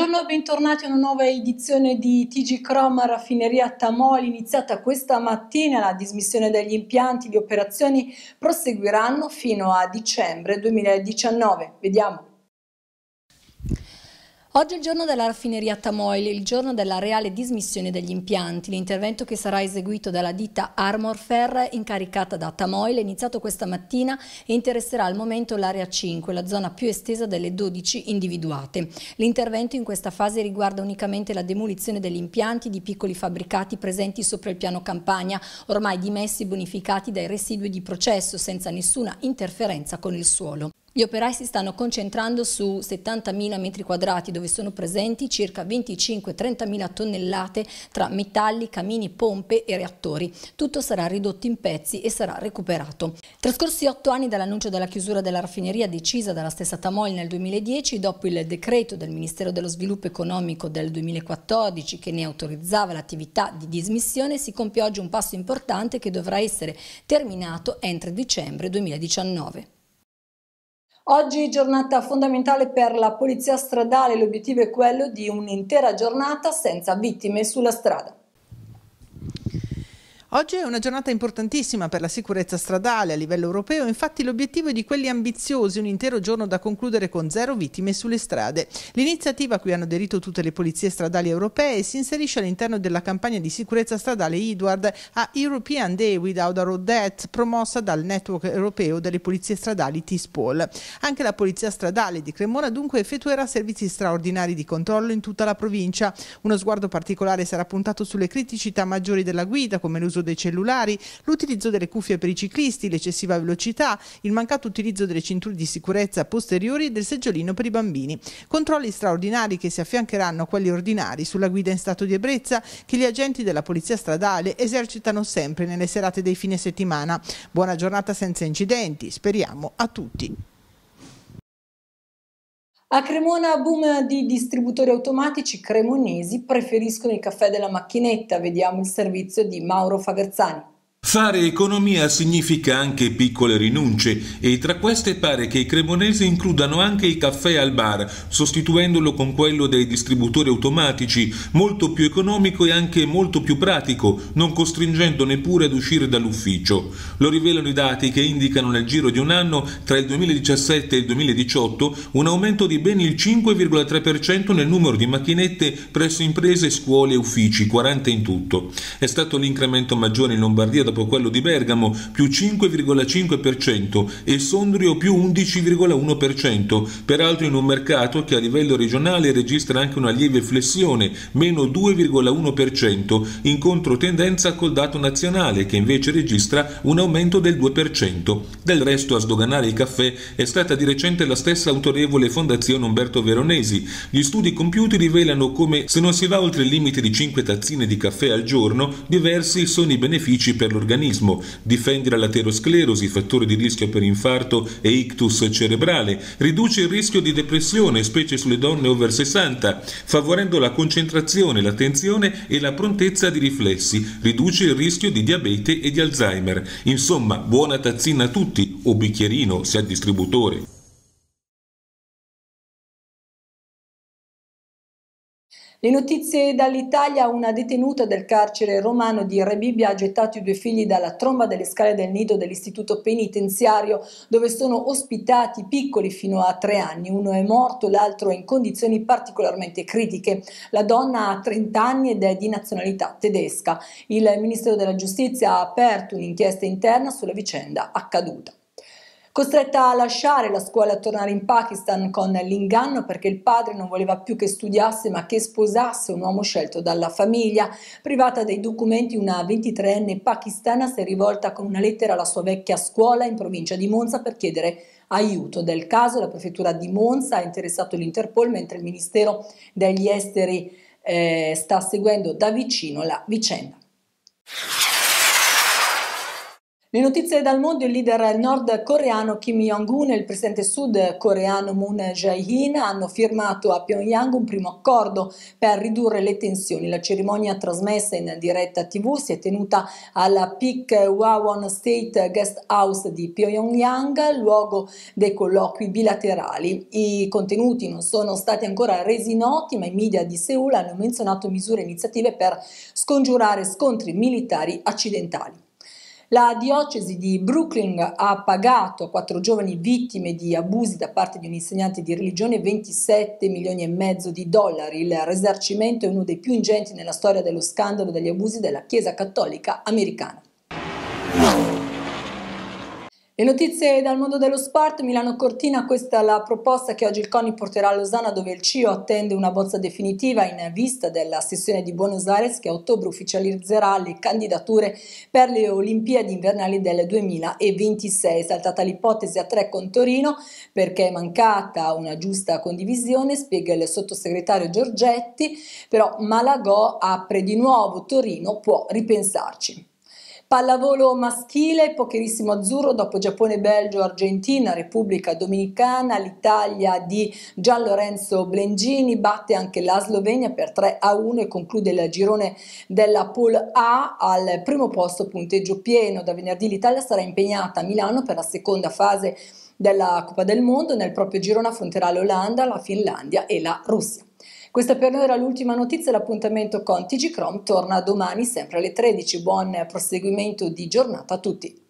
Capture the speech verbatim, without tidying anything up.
Buongiorno e bentornati a una nuova edizione di T G Chrome Raffineria Tamoli. Iniziata questa mattina la dismissione degli impianti. Le operazioni proseguiranno fino a dicembre duemiladiciannove. Vediamo. Oggi è il giorno della raffineria Tamoil, il giorno della reale dismissione degli impianti. L'intervento che sarà eseguito dalla ditta Armorfer, incaricata da Tamoil, è iniziato questa mattina e interesserà al momento l'area cinque, la zona più estesa delle dodici individuate. L'intervento in questa fase riguarda unicamente la demolizione degli impianti di piccoli fabbricati presenti sopra il piano campagna, ormai dimessi e bonificati dai residui di processo, senza nessuna interferenza con il suolo. Gli operai si stanno concentrando su settantamila metri quadrati dove sono presenti circa venticinque trentamila tonnellate tra metalli, camini, pompe e reattori. Tutto sarà ridotto in pezzi e sarà recuperato. Trascorsi otto anni dall'annuncio della chiusura della raffineria decisa dalla stessa Tamoil nel duemiladieci, dopo il decreto del Ministero dello Sviluppo Economico del duemilaquattordici che ne autorizzava l'attività di dismissione, si compie oggi un passo importante che dovrà essere terminato entro dicembre duemiladiciannove. Oggi giornata fondamentale per la polizia stradale, l'obiettivo è quello di un'intera giornata senza vittime sulla strada. Oggi è una giornata importantissima per la sicurezza stradale a livello europeo, infatti l'obiettivo è di quelli ambiziosi, un intero giorno da concludere con zero vittime sulle strade. L'iniziativa a cui hanno aderito tutte le polizie stradali europee si inserisce all'interno della campagna di sicurezza stradale Edward a European Day Without a Road Death, promossa dal network europeo delle polizie stradali T-Spol. Anche la polizia stradale di Cremona dunque effettuerà servizi straordinari di controllo in tutta la provincia. Uno sguardo particolare sarà puntato sulle criticità maggiori della guida, come l'uso dei cellulari, l'utilizzo delle cuffie per i ciclisti, l'eccessiva velocità, il mancato utilizzo delle cinture di sicurezza posteriori e del seggiolino per i bambini. Controlli straordinari che si affiancheranno a quelli ordinari sulla guida in stato di ebbrezza che gli agenti della polizia stradale esercitano sempre nelle serate dei fine settimana. Buona giornata senza incidenti, speriamo a tutti. A Cremona boom di distributori automatici cremonesi preferiscono il caffè della macchinetta. Vediamo il servizio di Mauro Faverzani. Fare economia significa anche piccole rinunce e tra queste pare che i cremonesi includano anche il caffè al bar, sostituendolo con quello dei distributori automatici, molto più economico e anche molto più pratico, non costringendo neppure ad uscire dall'ufficio. Lo rivelano i dati che indicano nel giro di un anno, tra il duemiladiciassette e il duemiladiciotto, un aumento di ben il cinque virgola tre per cento nel numero di macchinette presso imprese, scuole e uffici, quaranta in tutto. È stato l'incremento maggiore in Lombardia dopo quello di Bergamo, più cinque virgola cinque per cento, e Sondrio più undici virgola uno per cento, peraltro in un mercato che a livello regionale registra anche una lieve flessione, meno due virgola uno per cento, in controtendenza col dato nazionale che invece registra un aumento del due per cento. Del resto a sdoganare il caffè è stata di recente la stessa autorevole Fondazione Umberto Veronesi. Gli studi compiuti rivelano come, se non si va oltre il limite di cinque tazzine di caffè al giorno, diversi sono i benefici per l'organismo. Difendere l'aterosclerosi, fattore di rischio per infarto e ictus cerebrale, riduce il rischio di depressione, specie sulle donne over sessanta, favorendo la concentrazione, l'attenzione e la prontezza di riflessi, riduce il rischio di diabete e di Alzheimer. Insomma, buona tazzina a tutti, o bicchierino se al distributore. Le notizie dall'Italia: una detenuta del carcere romano di Rebibbia ha gettato i due figli dalla tromba delle scale del nido dell'istituto penitenziario dove sono ospitati piccoli fino a tre anni. Uno è morto, l'altro è in condizioni particolarmente critiche. La donna ha trenta anni ed è di nazionalità tedesca. Il Ministero della Giustizia ha aperto un'inchiesta interna sulla vicenda accaduta. Costretta a lasciare la scuola e a tornare in Pakistan con l'inganno perché il padre non voleva più che studiasse ma che sposasse un uomo scelto dalla famiglia. Privata dei documenti, una ventitreenne pakistana si è rivolta con una lettera alla sua vecchia scuola in provincia di Monza per chiedere aiuto. Del caso la prefettura di Monza ha interessato l'Interpol, mentre il Ministero degli Esteri eh, sta seguendo da vicino la vicenda. Le notizie dal mondo: il leader nordcoreano Kim Jong-un e il presidente sudcoreano Moon Jae-in hanno firmato a Pyongyang un primo accordo per ridurre le tensioni. La cerimonia, trasmessa in diretta tivù, si è tenuta alla Pikwawon State Guest House di Pyongyang, luogo dei colloqui bilaterali. I contenuti non sono stati ancora resi noti, ma i media di Seul hanno menzionato misure e iniziative per scongiurare scontri militari accidentali. La diocesi di Brooklyn ha pagato a quattro giovani vittime di abusi da parte di un insegnante di religione ventisette milioni e mezzo di dollari. Il risarcimento è uno dei più ingenti nella storia dello scandalo degli abusi della Chiesa Cattolica americana. Le notizie dal mondo dello sport: Milano Cortina, questa è la proposta che oggi il CONI porterà a Losanna, dove il C I O attende una bozza definitiva in vista della sessione di Buenos Aires, che a ottobre ufficializzerà le candidature per le Olimpiadi invernali del duemilaventisei. È saltata l'ipotesi a tre con Torino perché è mancata una giusta condivisione, spiega il sottosegretario Giorgetti, però Malagò apre di nuovo: Torino può ripensarci. Pallavolo maschile, pokerissimo azzurro, dopo Giappone, Belgio, Argentina, Repubblica Dominicana, l'Italia di Gian Lorenzo Blengini batte anche la Slovenia per tre a uno e conclude il girone della Pool A al primo posto, punteggio pieno. Da venerdì l'Italia sarà impegnata a Milano per la seconda fase della Coppa del Mondo. Nel proprio girone affronterà l'Olanda, la Finlandia e la Russia. Questa per noi era l'ultima notizia. L'appuntamento con T G Chrome torna domani sempre alle tredici. Buon proseguimento di giornata a tutti.